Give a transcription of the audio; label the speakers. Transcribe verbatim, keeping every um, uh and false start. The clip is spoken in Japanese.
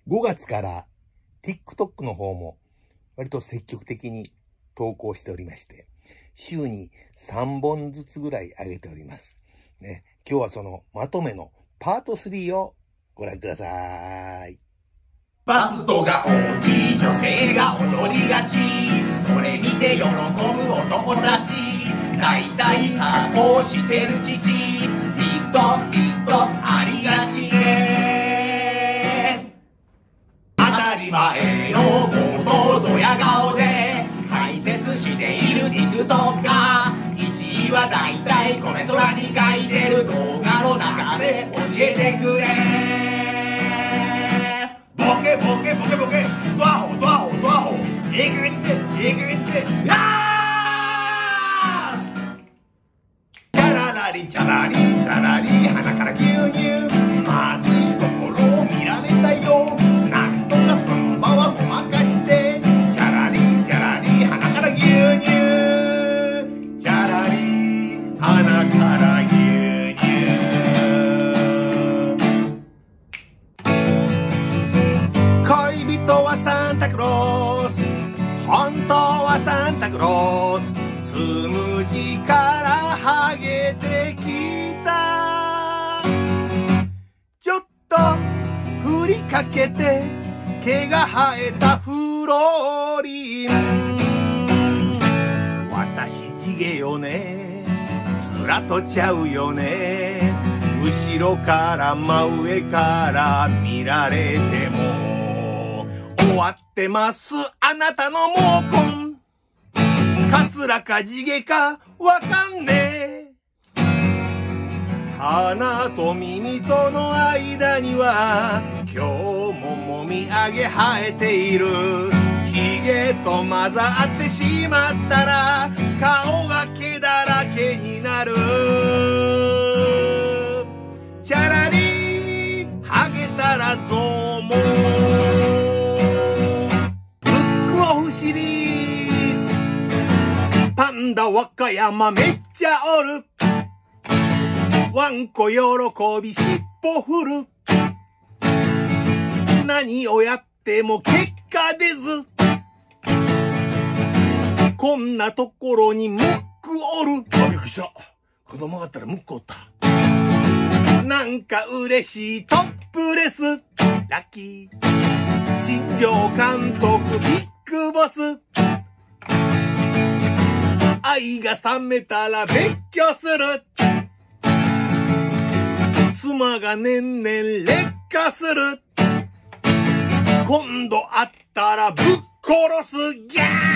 Speaker 1: ごがつから TikTok の方も割と積極的に投稿しておりまして、週にさんぼんずつぐらい上げております。ね、今日はそのまとめのパートスリーをご覧ください。
Speaker 2: バストが大きい女性が踊りがち、それ見て喜ぶお友達、だいたい加工してる父、TikTok、TikTok ありがちね。当たり前のことをドヤ顔で解説している TikTok がいちいはだいたいコメント欄に書いてる動画の中で教えてくれ。ボケボケボケボケドアホドアホドアホ、ええ加減にせええ加減にせえ。あーチャララリチャラリチャラリ鼻から牛乳、まずいところを見られたよ、なんとかその場はごまかして、チャラリチャラリ鼻から牛乳、チャラリ鼻から牛乳。恋人はサンタクロース、本当はサンタクロース、つむじからハゲてきた、ちょっと振りかけて毛が生えたフローリン、私地毛よね、ずらとちゃうよね、後ろから真上から見られても終わってますあなたの毛根、カツラか地毛かわかんねえ、鼻と耳との間には今日ももみあげ生えている、ひげと混ざってしまったら顔が毛だらけになる、チャラリハゲたらゾウもブックオフシリーズ、パンダ和歌山めっちゃおる、ワンコ喜び尻尾振る、何をやっても結果出ず、こんなところにムックおる、あ、びっくりした、子供があったらムックおった、なんか嬉しいトップレス、ラッキー新庄監督ビッグボス、愛が冷めたら別居する、妻が年々劣化する、今度会ったらぶっ殺す、ギャー